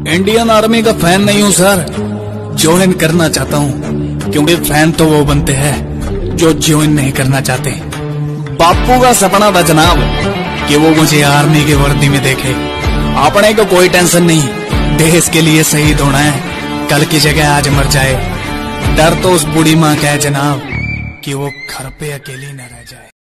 Indian army का fan नहीं हूँ सर, ज्वाइन करना चाहता हूँ, क्योंकि फैन तो वो बनते हैं जो ज्वाइन नहीं करना चाहते। बापू का सपना था जनाब कि वो मुझे आर्मी की वर्दी में देखे। अपने को कोई टेंशन नहीं, देश के लिए शहीद होना है, कल की जगह आज मर जाए। डर तो उस बूढ़ी माँ का है जनाब कि वो घर पे अकेली न रह जाए।